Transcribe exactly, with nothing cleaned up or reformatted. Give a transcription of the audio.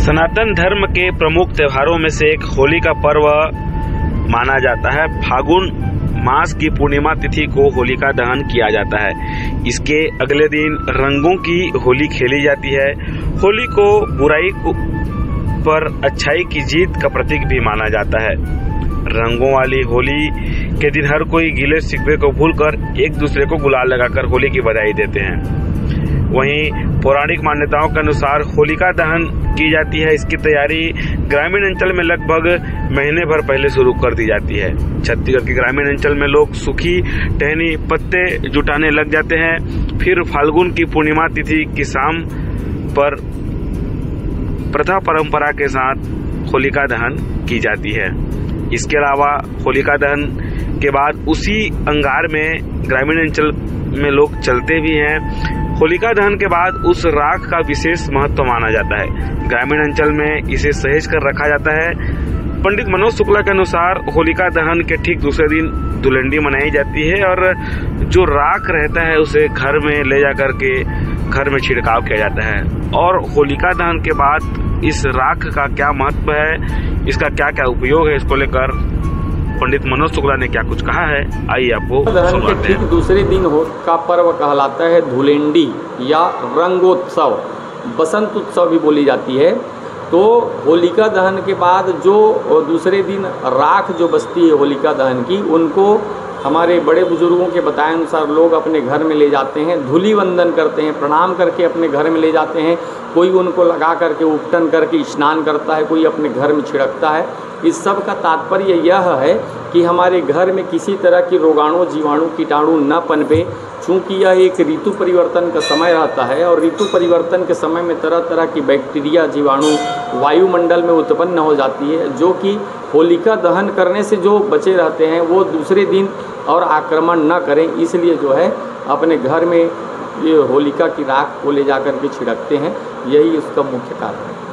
सनातन धर्म के प्रमुख त्योहारों में से एक होली का पर्व माना जाता है। फागुन मास की पूर्णिमा तिथि को होलिका दहन किया जाता है। इसके अगले दिन रंगों की होली खेली जाती है। होली को बुराई पर अच्छाई की जीत का प्रतीक भी माना जाता है। रंगों वाली होली के दिन हर कोई गीले शिकवे को भूलकर एक दूसरे को गुलाल लगाकर होली की बधाई देते हैं। वहीं पौराणिक मान्यताओं के अनुसार होलिका दहन की जाती है। इसकी तैयारी ग्रामीण अंचल में लगभग महीने भर पहले शुरू कर दी जाती है। छत्तीसगढ़ के ग्रामीण अंचल में लोग सूखी टहनी पत्ते जुटाने लग जाते हैं। फिर फाल्गुन की पूर्णिमा तिथि की शाम पर प्रथा परंपरा के साथ होलिका दहन की जाती है। इसके अलावा होलिका दहन के बाद उसी अंगार में ग्रामीण अंचल में लोग चलते भी हैं। होलिका दहन के बाद उस राख का विशेष महत्व माना जाता है। ग्रामीण अंचल में इसे सहेज कर रखा जाता है। पंडित मनोज शुक्ला के अनुसार होलिका दहन के ठीक दूसरे दिन धुलंडी मनाई जाती है और जो राख रहता है उसे घर में ले जाकर के घर में छिड़काव किया जाता है। और होलिका दहन के बाद इस राख का क्या महत्व है, इसका क्या क्या उपयोग है, इसको लेकर पंडित मनोज शुक्ला ने क्या कुछ कहा है, आइए आपको दहन के ठीक दूसरे दिन हो का पर्व कहलाता है धुलेंडी या रंगोत्सव, बसंत उत्सव भी बोली जाती है। तो होलिका दहन के बाद जो दूसरे दिन राख जो बचती है होलिका दहन की, उनको हमारे बड़े बुजुर्गों के बताए अनुसार लोग अपने घर में ले जाते हैं, धूलि वंदन करते हैं, प्रणाम करके अपने घर में ले जाते हैं। कोई उनको लगा करके उपटन करके स्नान करता है, कोई अपने घर में छिड़कता है। इस सब का तात्पर्य यह है कि हमारे घर में किसी तरह की रोगाणु जीवाणु कीटाणु न पनपे। चूँकि यह एक ऋतु परिवर्तन का समय रहता है और ऋतु परिवर्तन के समय में तरह तरह की बैक्टीरिया जीवाणु वायुमंडल में उत्पन्न हो जाती है, जो कि होलिका दहन करने से जो बचे रहते हैं वो दूसरे दिन और आक्रमण न करें, इसलिए जो है अपने घर में ये होलिका की राख को ले जा कर के छिड़कते हैं। यही उसका मुख्य कारण है।